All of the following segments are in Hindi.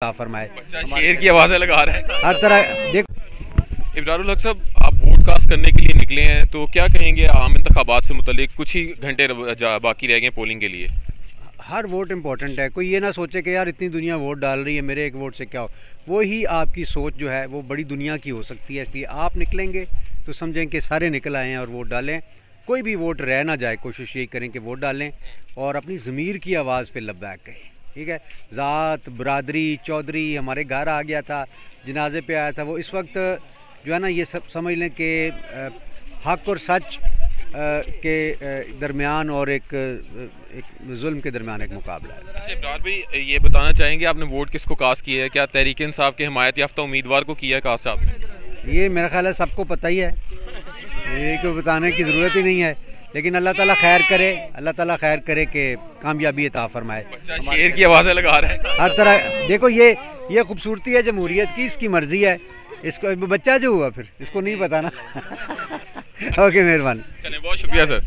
अता फरमाए। शेर की आवाज़ें लगा रहे हैं हर तरह। देखो इब्रारुल हक साहब, आप वोट कास्ट करने के लिए निकले हैं, तो क्या कहेंगे आम इंतखाबात से मुतल्लिक? कुछ ही घंटे बाकी रह गए पोलिंग के लिए। हर वोट इम्पोर्टेंट है। कोई ये ना सोचे कि यार इतनी दुनिया वोट डाल रही है, मेरे एक वोट से क्या हो। वो ही आपकी सोच जो है वो बड़ी दुनिया की हो सकती है। इसलिए आप निकलेंगे तो समझें कि सारे निकल आए हैं और वोट डालें। कोई भी वोट रह ना जाए, कोशिश यही करें कि वोट डालें और अपनी ज़मीर की आवाज़ पे लब्बैक कहें। ठीक है, ज़ात बरादरी चौधरी हमारे घर आ गया था, जनाजे पे आया था, वो इस वक्त जो है ना ये सब समझ लें कि हक और सच के दरमियान और एक जुल्म के दरमियान एक मुकाबला है। अच्छा इब्रार भाई, ये बताना चाहेंगे आपने वोट किसको कास्ट किया है? क्या तहरीक इंसाफ के हिमायत याफ्ता उम्मीदवार को किया है कास्ट आपने? ये मेरा ख्याल है सबको पता ही है, ये को बताने की ज़रूरत ही नहीं है। लेकिन अल्लाह ताला खैर करे, अल्लाह ताला खैर करे कि कामयाबी अता फरमाए। शेर की आवाज़ें लगा रहे हैं हर तरह। देखो ये खूबसूरती है जमहूरियत की, इसकी मर्ज़ी है। इसको बच्चा जो हुआ फिर इसको नहीं पता ना। ओके, मेहरबानी। चलें, बहुत शुक्रिया सर।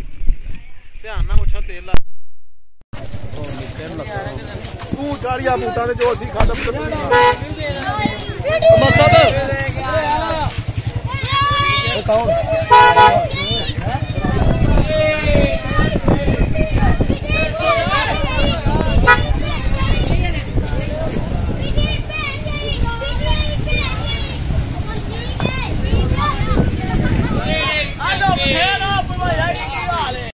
तू